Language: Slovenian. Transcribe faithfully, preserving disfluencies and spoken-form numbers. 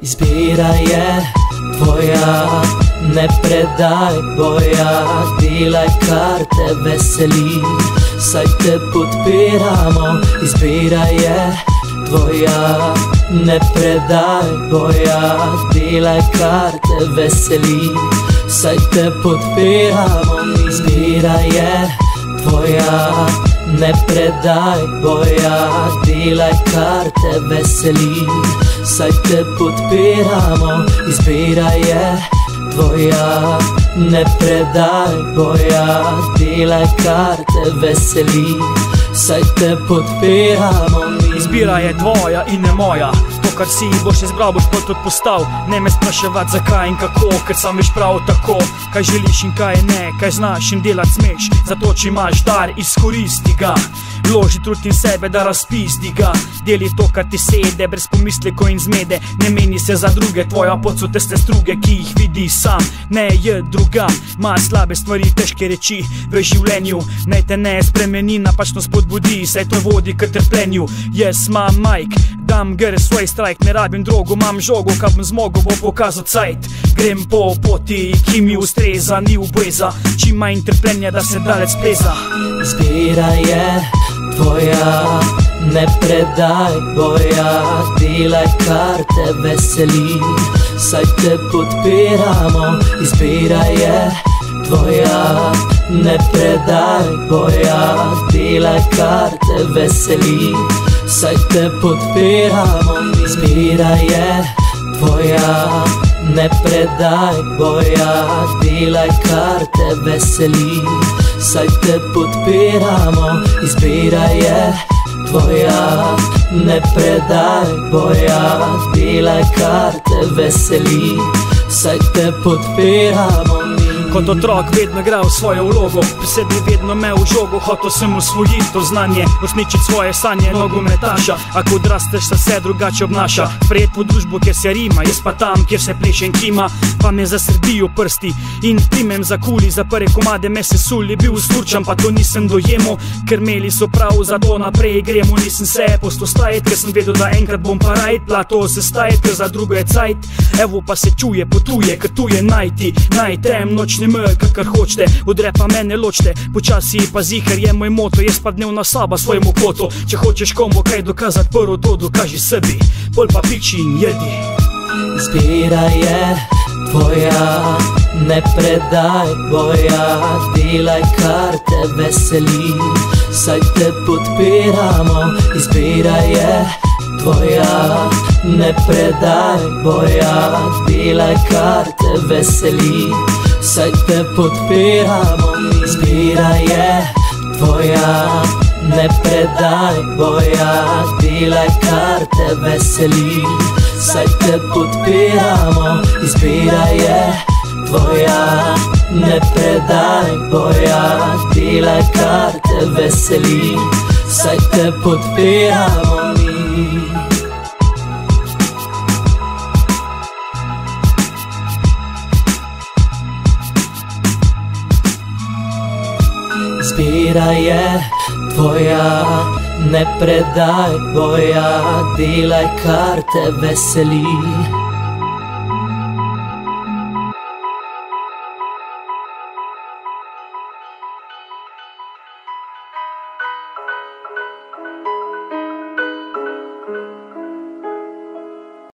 Izbira je tvoja, ne predaj boja, delaj kar te veseli, saj te podpiramo. Izbira je tvoja, ne predaj boja, delaj kar te veseli, saj te podpiramo. Izbira je tvoja, ne predaj boja, delaj kar te veseli, saj te podpiramo. Izbira je tvoja, ne predaj boja, delaj kar te veseli, saj te podpiramo. Izbira je tvoja in ne moja, to kar si boš izbral, boš pot tudi postal. Ne me spraševat zakaj in kako, ker sam veš prav tako, kaj želiš in kaj ne, kaj znaš in delat smeš. Zato če imaš dar, izkoristi ga, vloži trud in sebe, da razpisti ga. Deli to, kar ti sede, brez pomislekov in zmede. Ne meni se za druge, tvoja pot so tiste struge, ki jih vidi sam, ne je druga. Ima slabe stvari, težke reči v življenju, naj te ne spremeni, napačno spodbudi, saj to vodi k trpljenju. Jaz imam Mike, dam gre svoj strajk, ne rabim drogo, imam žogo, kaj bom zmogel, bo pokazal cajt. Grem po poti, ki mi ustreza, ni obveza, čim manj trpljenja, da se dalec pleza. Izbira je tvoja, ne predaj boja, delaj kar te veseli, saj te podpiramo. Izbira je tvoja, ne predaj boja, delaj kar te veseli, saj te podpiramo. Izbira je tvoja, ne predaj boja, delaj kar te veseli, saj te podpiramo. Izbira je tvoja, ne predaj boja, delaj kar te veseli, saj te podpiramo. Kot otrok vedno igral svojo vlogo, pri sebi vedno imel žogo, hotel sem usvojiti to znanje, uresničiti svoje sanje nogometaša. A ko odrasteš, se vse drugače obnaša, sprejet v družbo, kjer se rima, jaz pa tam, kjer se pleše in kima, pa me zasrdijo prsti in primem za kuli. Za prve komade me se suli, bil sturčan, pa to nisem dojemal, ker imeli so prav, zato naprej gremo. Nisem se posto stajati, ker sem vedel, da enkrat bom pa rajt, plato se stajati, ker za drugo je cajt. Evo pa se čuje, potuje, ker tu je najti, najtem nočni mrk, kar hočete, od repa mene ločite, počasi pazi, ker je moj moto, jaz pa dnevna soba svojemu kotu. Če hočeš komu kaj dokazati, prvo to dokaži sebi, pol pa piči in jedi. Izbira je tvoja, ne predaj boja, delaj kar te veseli, saj te podpiramo. Izbira je tvoja, ne predaj boja, delaj kar te veseli, saj te podpiramo. Izbira je tvoja, ne predaj boja, delaj kar te veseli, saj te podpiramo. Izbira je tvoja, ne predaj boja, delaj kar te veseli, saj te podpiramo mi. Izbira je tvoja, ne predaj boja, delaj kar te veseli,